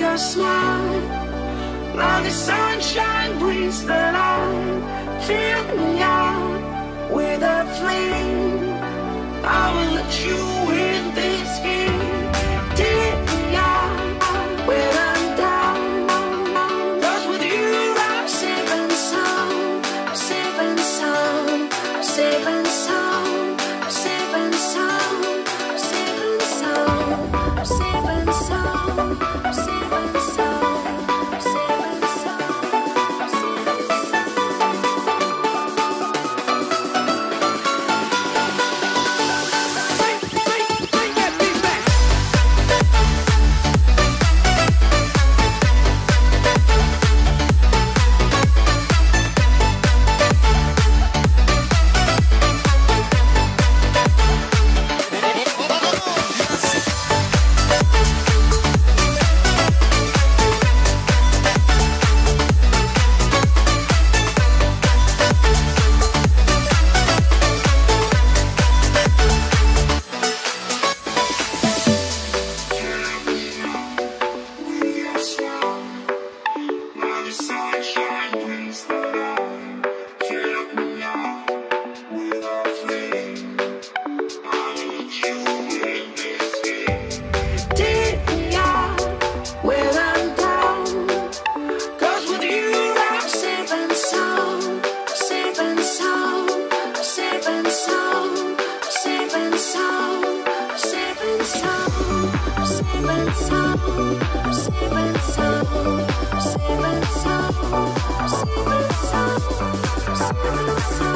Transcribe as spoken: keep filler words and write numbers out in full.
your smile. Like the sunshine brings the light. Fill me out with a flame. I will let you in this game. Take me out when I'm down. 'Cause with you I'm safe and sound. I'm safe and sound. I'm safe and sound. I'm safe and sound. I'm safe and sound. I'm safe and sound. I'm safe and sound. I'm safe and sound. I'm safe and sound. Sound.